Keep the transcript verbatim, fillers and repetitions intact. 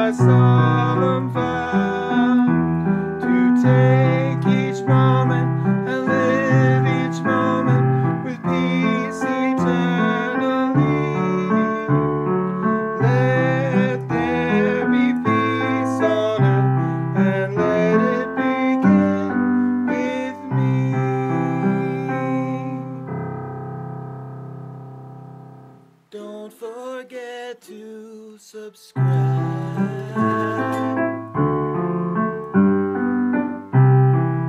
my solemn vow to take each moment and live each moment with peace eternally. Let there be peace on earth, and let it begin with me. Don't forget to subscribe.